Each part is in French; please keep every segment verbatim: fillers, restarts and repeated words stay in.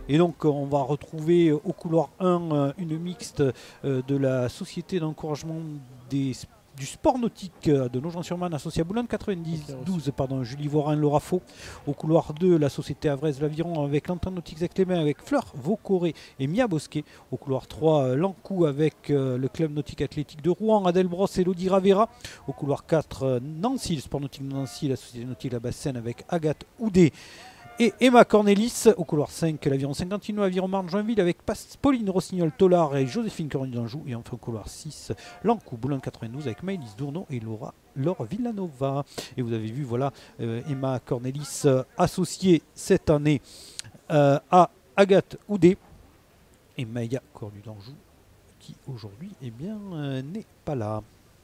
Et donc on va retrouver au couloir un une mixte de la société d'encouragement des du sport nautique de Nogent-sur-Marne associé à Boulogne quatre-vingt-douze, pardon, Julie Vorin, Laura Faux. Au couloir deux, la société Avraise l'Aviron avec l'Entente Nautique Zec-les-Bains avec Fleur Vaucoré et Mia Bosquet. Au couloir trois, Lancou avec euh, le club nautique athlétique de Rouen, Adelbros et Elodie Ravera. Au couloir quatre, euh, Nancy, le sport nautique de Nancy, la société nautique La Bassène avec Agathe Houdet et Emma Cornelis. Au couloir cinq, l'Aviron Saint-Quentino, Aviron Marne-Joinville avec Pauline Rossignol-Tollard et Joséphine Cornu d'Anjou. Et enfin au couloir six, Lancou, Boulogne quatre-vingt-douze avec Maëlys Dourneau et Laura Laure Villanova. Et vous avez vu, voilà, euh, Emma Cornelis euh, associée cette année euh, à Agathe Houdet et Maïa Cornu d'Anjou qui aujourd'hui eh bien euh, n'est pas là.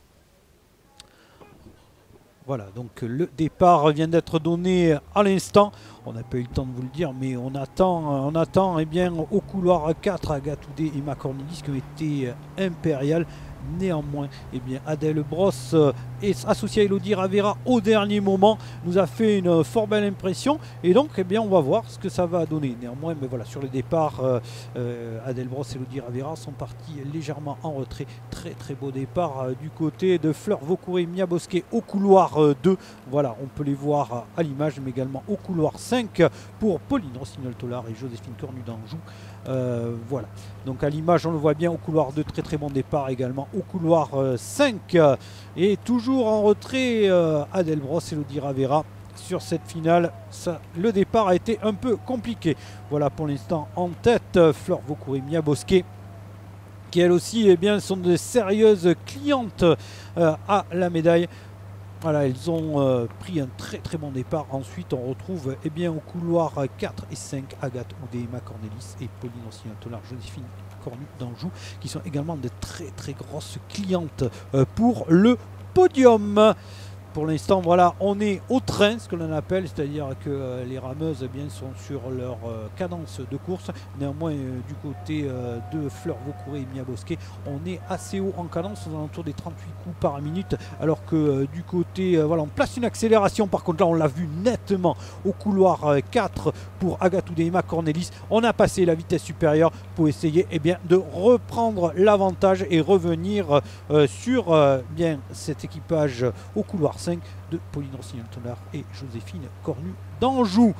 Voilà, donc le départ vient d'être donné à l'instant. On n'a pas eu le temps de vous le dire, mais on attend, on attend eh bien, au couloir quatre, Agathe Houdet et Emma Cornelis qui ont été impériales. Néanmoins, eh bien, Adèle Brosse est associée à Elodie Ravera au dernier moment, nous a fait une fort belle impression et donc eh bien, on va voir ce que ça va donner. Néanmoins, mais voilà, sur le départ, euh, euh, Adèle Brosse et Elodie Ravera sont partis légèrement en retrait. Très très beau départ euh, du côté de Fleur Vaucoré et Mia Bosquet au couloir euh, deux. Voilà, on peut les voir euh, à l'image, mais également au couloir cinq pour Pauline Rossignol-Tollard et Joséphine Cornu d'Anjou. Euh, voilà, donc à l'image on le voit bien au couloir deux, très très bon départ également au couloir euh, cinq euh, et toujours en retrait euh, Adèle Brosse et Elodie Ravera sur cette finale. Ça, le départ a été un peu compliqué. Voilà pour l'instant en tête euh, Fleur Vaucoré et Mia Bosquet qui elles aussi eh bien, sont de sérieuses clientes euh, à la médaille. Voilà, ils ont euh, pris un très très bon départ. Ensuite, on retrouve eh bien, au couloir quatre et cinq Agathe Houdet, Emma Cornelis et Pauline Rossignol-Tollard, Joséphine Cornu d'Anjou, qui sont également de très très grosses clientes euh, pour le podium. Pour l'instant, voilà, on est au train, ce que l'on appelle, c'est-à-dire que euh, les rameuses eh bien, sont sur leur euh, cadence de course. Néanmoins, euh, du côté euh, de Fleur Vaucoré et Mia Bosquet, on est assez haut en cadence, aux alentours des trente-huit coups par minute, alors que euh, du côté, euh, voilà, on place une accélération. Par contre, là, on l'a vu nettement au couloir euh, quatre pour Agathe Houdet et Emma Cornelis. On a passé la vitesse supérieure pour essayer eh bien, de reprendre l'avantage et revenir euh, sur euh, bien, cet équipage au couloir cinq de Pauline Rossignol-Tollard et Joséphine Cornu d'Anjou.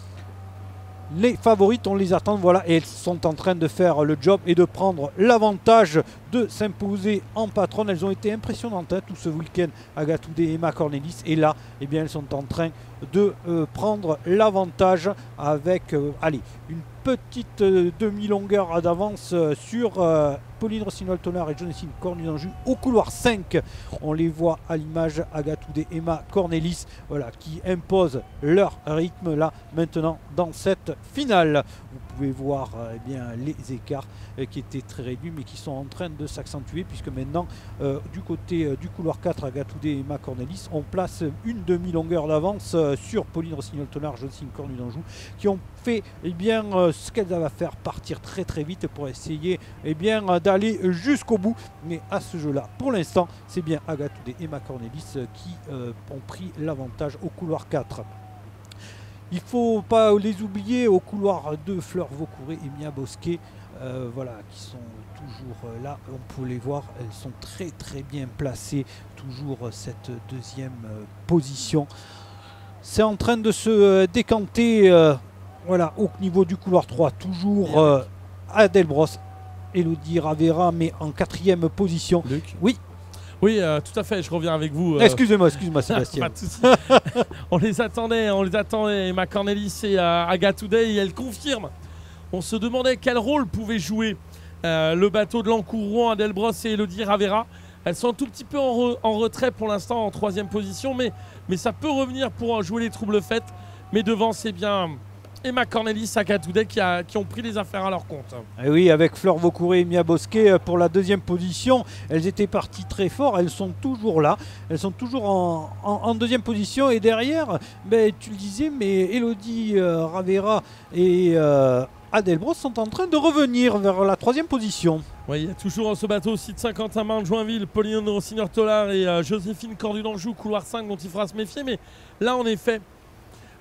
Les favorites, on les attend, voilà, et elles sont en train de faire le job et de prendre l'avantage de s'imposer en patronne. Elles ont été impressionnantes hein, tout ce week-end, Agathe Houdet et Emma Cornelis, et là, eh bien, elles sont en train de euh, prendre l'avantage avec, euh, allez, une petite euh, demi-longueur d'avance euh, sur euh, Pauline Rossignol-Tollard et Joséphine Cornu d'Anjou au couloir cinq. On les voit à l'image, Agathe Houdet, Emma Cornelis, voilà, qui imposent leur rythme là maintenant dans cette finale. Vous pouvez voir euh, eh bien, les écarts euh, qui étaient très réduits mais qui sont en train de s'accentuer puisque maintenant euh, du côté euh, du couloir quatre, Agathe Houdet et Emma Cornelis, on place une demi-longueur d'avance euh, sur Pauline Rossignol-Tollard, Joséphine Cornu d'Anjou, qui ont fait eh bien, euh, ce qu'elles avaient à faire, partir très très vite pour essayer eh bien, d'aller jusqu'au bout. Mais à ce jeu-là, pour l'instant, c'est bien Agathe Houdet et Emma Cornelis euh, qui euh, ont pris l'avantage au couloir quatre. Il ne faut pas les oublier au couloir deux, Fleur Vaucoré et Mia Bosquet, euh, voilà, qui sont toujours euh, là. On peut les voir, elles sont très très bien placées, toujours euh, cette deuxième euh, position. C'est en train de se euh, décanter euh, voilà, au niveau du couloir trois, toujours euh, Adèle Brosse, Elodie Ravera, mais en quatrième position. Luc. Oui. Oui, euh, tout à fait, je reviens avec vous. Euh... Excusez-moi, excusez-moi Sébastien. Pas de souci. On les attendait, on les attendait, Emma Cornelis et euh, Agathe Houdet, et elle confirme. On se demandait quel rôle pouvait jouer euh, le bateau de l'Encourt-Rouen, Adèle Brosse et Elodie Ravera. Elles sont un tout petit peu en, re en retrait pour l'instant, en troisième position, mais, mais ça peut revenir pour jouer les troubles faites. Mais devant, c'est bien Emma Cornelis, Agathe Houdet qui, a, qui ont pris les affaires à leur compte. Et oui, avec Fleur Vaucoré et Mia Bosquet pour la deuxième position. Elles étaient parties très fort, elles sont toujours là. Elles sont toujours en, en, en deuxième position. Et derrière, ben, tu le disais, mais Elodie euh, Ravera et euh, Adèle Brosse sont en train de revenir vers la troisième position. Oui, il y a toujours ce bateau aussi de Saint-Quentin-Marne-Joinville, Pauline Rossignol-Tollard et euh, Joséphine Cornu d'Anjou, couloir cinq dont il faudra se méfier. Mais là, en effet,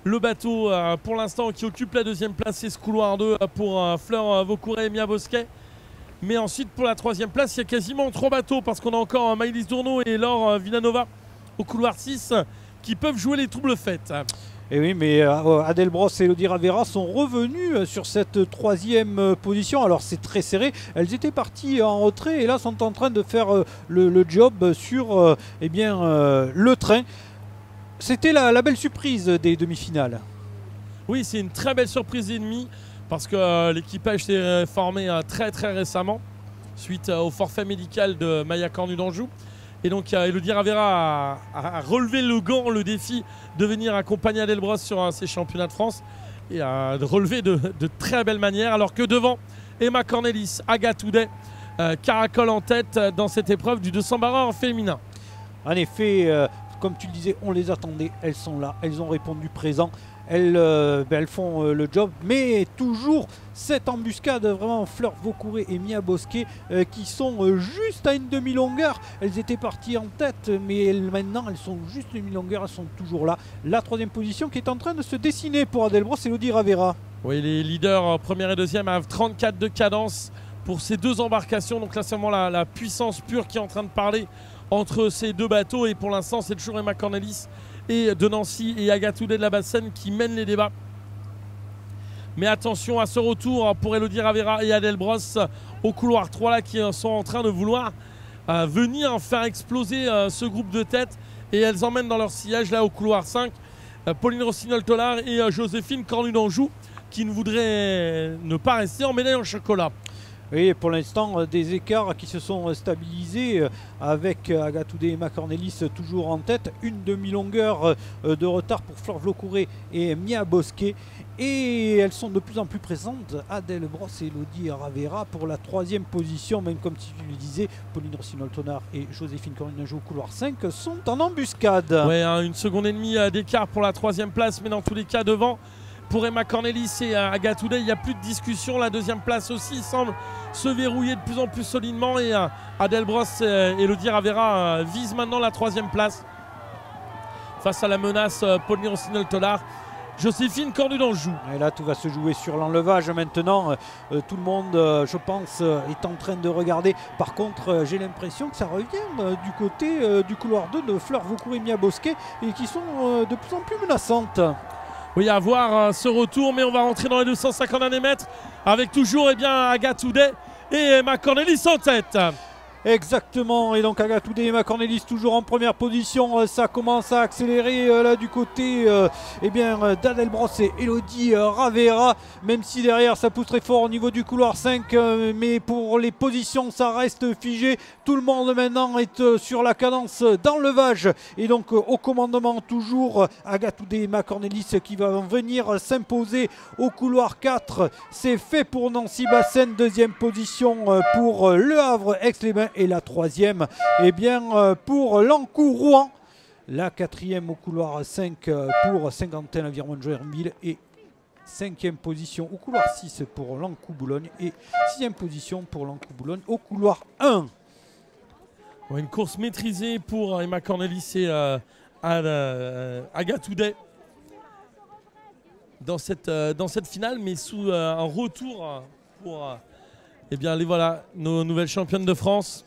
Le bateau euh, pour l'instant qui occupe la deuxième place, c'est ce couloir deux euh, pour euh, Fleur euh, Vaucouré et Mia Bosquet. Mais ensuite pour la troisième place, il y a quasiment trois bateaux parce qu'on a encore euh, Maëlys Dourneau et Laure euh, Villanova au couloir six euh, qui peuvent jouer les doubles fêtes. Et oui, mais euh, Adelbros et Elodie Ravera sont revenus sur cette troisième position. Alors c'est très serré. Elles étaient parties en retrait et là sont en train de faire euh, le, le job sur euh, eh bien, euh, le train. C'était la, la belle surprise des demi-finales. Oui, c'est une très belle surprise et demie parce que euh, l'équipage s'est formé euh, très très récemment suite euh, au forfait médical de Maya Cornu d'Anjou. Et donc euh, Elodie Ravera a, a, a relevé le gant, le défi de venir accompagner Adelbros sur euh, ces championnats de France et a relevé de, de très belle manière. Alors que devant, Emma Cornelis, Agathe Houdet euh, caracole en tête dans cette épreuve du deux cents barres en féminin. En effet, euh, comme tu le disais, on les attendait, elles sont là, elles ont répondu présent. Elles, euh, ben, elles font euh, le job, mais toujours cette embuscade, vraiment Fleur Vaucouré et Mia Bosquet euh, qui sont euh, juste à une demi-longueur. Elles étaient parties en tête, mais elles, maintenant elles sont juste une demi-longueur, elles sont toujours là. La troisième position qui est en train de se dessiner pour Adelbros et Elodie Ravera. Oui, les leaders euh, première et deuxième à trente-quatre de cadence pour ces deux embarcations. Donc là, c'est vraiment la, la puissance pure qui est en train de parler entre ces deux bateaux. Et pour l'instant, c'est toujours Emma Cornelis et de Nancy et Agathe Houdet de la Bassène qui mènent les débats. Mais attention à ce retour pour Elodie Ravera et Adelbros au couloir trois là qui sont en train de vouloir euh, venir faire exploser euh, ce groupe de tête et elles emmènent dans leur sillage là au couloir cinq euh, Pauline Rossignol-Tollard et euh, Joséphine Cornu d'Anjou qui ne voudraient ne pas rester en médaille en chocolat. Oui, pour l'instant, des écarts qui se sont stabilisés avec Agathe Houdet et Emma Cornelis toujours en tête. Une demi-longueur de retard pour Fleur Vaucouré et Mia Bosquet. Et elles sont de plus en plus présentes. Adelbros et Elodie Ravera pour la troisième position, même comme tu le disais, Pauline Rossignol-Tollard et Joséphine Cornu d'Anjou au couloir cinq sont en embuscade. Oui, hein, une seconde et demie d'écart pour la troisième place, mais dans tous les cas devant. Pour Emma Cornelis et Agathe Houdet, il n'y a plus de discussion. La deuxième place aussi semble se verrouiller de plus en plus solidement. Et euh, Adelbros et Elodie Ravera euh, visent maintenant la troisième place. Face à la menace euh, Pauline Rossignol-Tollard, Joséphine Cornu d'Anjou. Et là, tout va se jouer sur l'enlevage maintenant. Euh, tout le monde, euh, je pense, euh, est en train de regarder. Par contre, euh, j'ai l'impression que ça revient euh, du côté euh, du couloir deux de Fleur Vaucouré et Mia Bosquet et qui sont euh, de plus en plus menaçantes. Oui, à voir euh, ce retour, mais on va rentrer dans les deux cent cinquante derniers mètres avec toujours eh bien, Agathe Houdet et Emma Cornelis en tête. Exactement, et donc Agathe Houdet et Emma Cornelis toujours en première position. Ça commence à accélérer euh, là du côté euh, eh bien, euh, d'Adelbros et Elodie euh, Ravera, même si derrière ça pousse très fort au niveau du couloir cinq, euh, mais pour les positions ça reste figé. Tout le monde maintenant est euh, sur la cadence d'enlevage et donc euh, au commandement toujours euh, Agathe Houdet et Emma Cornelis qui va venir s'imposer au couloir quatre. C'est fait pour Nancy Bassène, deuxième position euh, pour euh, Le Havre Aix-les-Bains. Et la troisième, eh bien, pour Lancourt-Rouen. La quatrième au couloir cinq pour Saint-Quentin, l'Aviron de Joinville. Et cinquième position au couloir six pour Lancourt-Boulogne. Et sixième position pour Lancourt-Boulogne au couloir un. Une course maîtrisée pour Emma Cornelis et euh, Agathe Houdet dans cette, euh, dans cette finale, mais sous euh, un retour pour... Euh, Eh bien, les voilà, nos nouvelles championnes de France.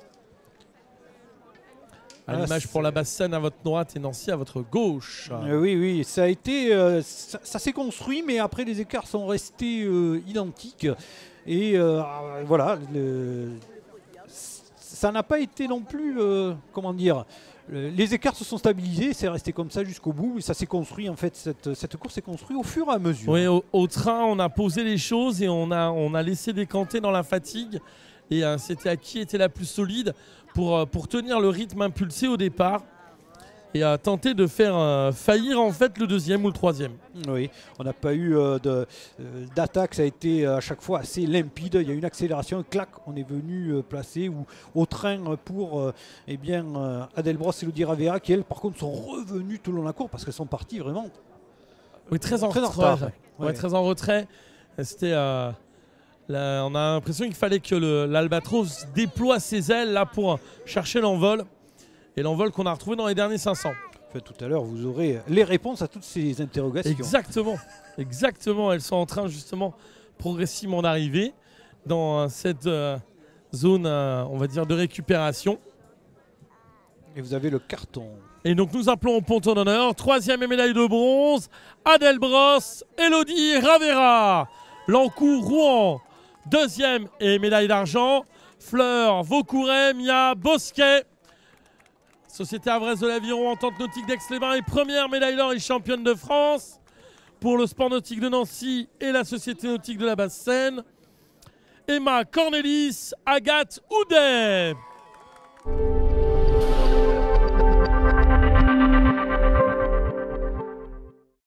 À l'image pour la Bassène à votre droite et Nancy à votre gauche. Euh, oui, oui, ça a été, euh, ça, ça s'est construit, mais après les écarts sont restés euh, identiques. Et euh, voilà, le, ça n'a pas été non plus, euh, comment dire, les écarts se sont stabilisés, c'est resté comme ça jusqu'au bout. Et ça s'est construit, en fait, cette, cette course s'est construite au fur et à mesure. Oui, au, au train, on a posé les choses et on a, on a laissé décanter dans la fatigue. Et euh, c'était à qui était la plus solide pour, euh, pour tenir le rythme impulsé au départ et euh, tenter de faire euh, faillir en fait le deuxième ou le troisième. Oui, on n'a pas eu euh, de, euh, d'attaque, ça a été à chaque fois assez limpide. Il y a eu une accélération, clac, on est venu euh, placer ou, au train pour euh, eh bien, euh, Adelbros et Elodie Ravera qui, elles, par contre, sont revenues tout le long de la course parce qu'elles sont parties vraiment oui, très en très retrait. En retard, ouais. Ouais. Très en retrait. C'était, euh, là, on a l'impression qu'il fallait que le, l'Albatros déploie ses ailes là pour chercher l'envol. Et l'envol qu'on a retrouvé dans les derniers cinq cents. Enfin, tout à l'heure, vous aurez les réponses à toutes ces interrogations. Exactement, exactement. Elles sont en train justement progressivement d'arriver dans cette euh, zone, euh, on va dire, de récupération. Et vous avez le carton. Et donc nous appelons au ponton d'honneur, troisième et médaille de bronze, Adelbros, Elodie Ravera. Lancourt Rouen, deuxième et médaille d'argent, Fleur Vaucouret, Mia Bosquet. Société Havraise de l'Aviron, Entente Nautique d'Aix-les-Bains et première médaille d'or et championne de France pour le sport nautique de Nancy et la Société Nautique de la Basse-Seine. Emma Cornelis, Agathe Houdet.